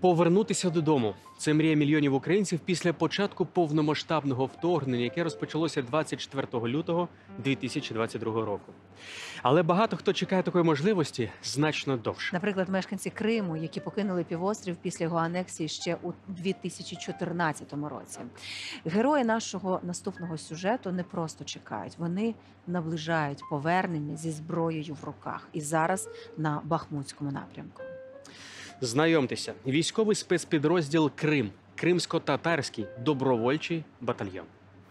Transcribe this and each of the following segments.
Повернутися додому – це мрія мільйонів українців після початку повномасштабного вторгнення, яке розпочалося 24 лютого 2022 року. Але багато хто чекає такої можливості значно довше. Наприклад, мешканці Криму, які покинули півострів після його анексії ще у 2014 році. Герої нашого наступного сюжету не просто чекають, вони наближають повернення зі зброєю в руках. І зараз на Бахмутському напрямку. Знайомтеся, військовий спецпідрозділ «Крим» – Кримсько-татарський добровольчий батальйон.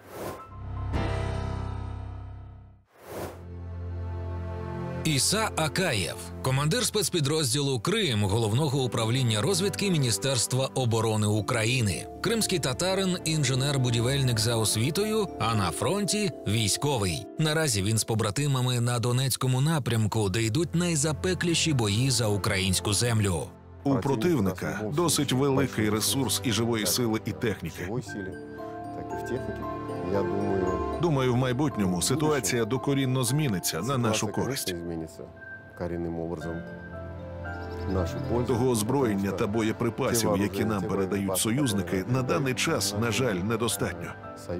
Іса Акаєв, командир спецпідрозділу «Крим» Головного управління розвідки Міністерства оборони України. Кримський татарин – інженер-будівельник за освітою, а на фронті – військовий. Наразі він з побратимами на Донецькому напрямку, де йдуть найзапекліші бої за українську землю. У противника досить великий ресурс і живої сили, і техніки. Думаю, в майбутньому ситуація докорінно зміниться на нашу користь. Того озброєння та боєприпасів, які нам передають союзники, на даний час, на жаль, недостатньо.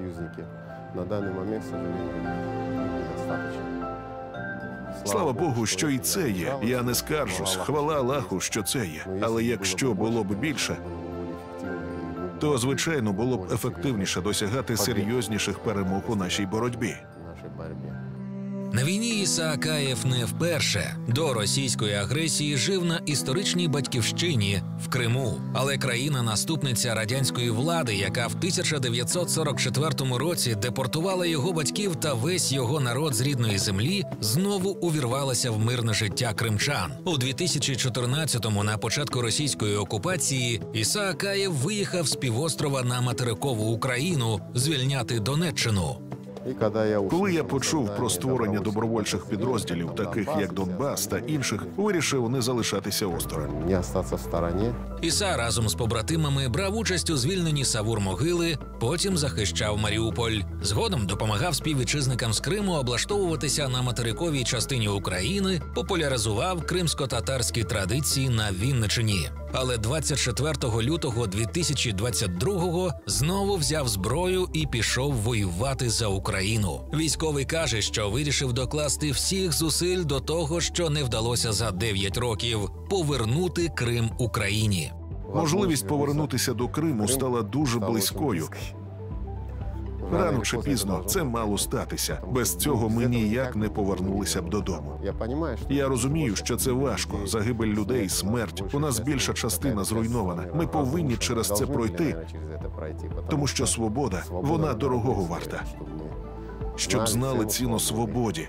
Слава Богу, що і це є. Я не скаржусь, хвала Аллаху, що це є. Але якщо було б більше, то, звичайно, було б ефективніше досягати серйозніших перемог у нашій боротьбі. На війні Іса Акаєв не вперше. До російської агресії жив на історичній батьківщині – в Криму. Але країна-наступниця радянської влади, яка в 1944 році депортувала його батьків та весь його народ з рідної землі, знову увірвалася в мирне життя кримчан. У 2014-му, на початку російської окупації, Іса Акаєв виїхав з півострова на материкову Україну звільняти Донеччину. Коли я почув про створення добровольчих підрозділів, таких як Донбас та інших, вирішив не залишатися осторонь. Іса разом з побратимами брав участь у звільненні Савур-Могили, потім захищав Маріуполь. Згодом допомагав співвітчизникам з Криму облаштовуватися на материковій частині України, популяризував кримсько-татарські традиції на Вінниччині. Але 24 лютого 2022-го знову взяв зброю і пішов воювати за Україну. Військовий каже, що вирішив докласти всіх зусиль до того, що не вдалося за 9 років – повернути Крим Україні. Можливість повернутися до Криму стала дуже близькою. Рано чи пізно це мало статися. Без цього ми ніяк не повернулися б додому. Я розумію, що це важко. Загибель людей, смерть. У нас більша частина зруйнована. Ми повинні через це пройти, тому що свобода, вона дорогого варта. Щоб знали ціну свободі,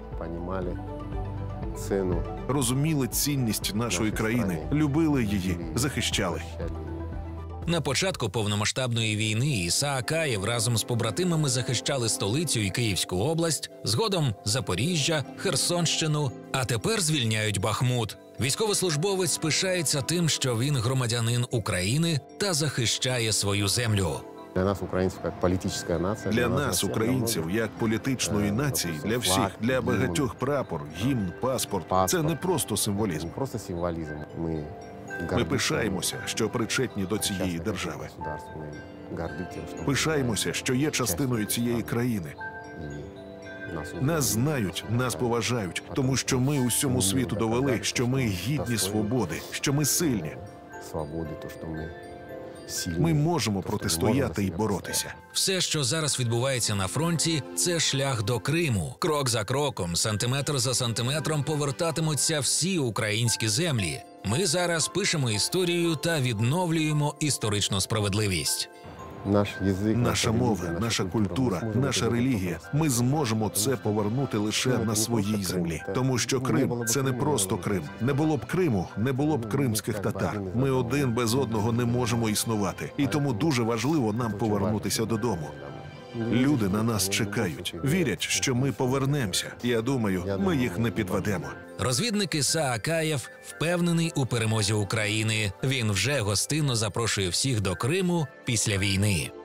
розуміли цінність нашої країни, любили її, захищали. На початку повномасштабної війни Іса Акаєв разом з побратимами захищали столицю і Київську область, згодом Запоріжжя, Херсонщину, а тепер звільняють Бахмут. Військовослужбовець пишається тим, що він громадянин України та захищає свою землю. Для нас, українців, як політичної нації, для всіх, для багатьох прапор, гімн, паспорт – це не просто символізм. Ми пишаємося, що причетні до цієї держави. Пишаємося, що є частиною цієї країни. Нас знають, нас поважають, тому що ми усьому світу довели, що ми гідні свободи, що ми сильні. Ми можемо протистояти і боротися. Все, що зараз відбувається на фронті – це шлях до Криму. Крок за кроком, сантиметр за сантиметром повертатимуться всі українські землі. Ми зараз пишемо історію та відновлюємо історичну справедливість. Наша мова, наша культура, наша релігія. Ми зможемо це повернути лише на своїй землі. Тому що Крим – це не просто Крим. Не було б Криму, не було б кримських татар. Ми один без одного не можемо існувати. І тому дуже важливо нам повернутися додому. Люди на нас чекають, вірять, що ми повернемося. Я думаю, ми їх не підведемо. Розвідник Іса Акаєв впевнений у перемозі України. Він вже гостинно запрошує всіх до Криму після війни.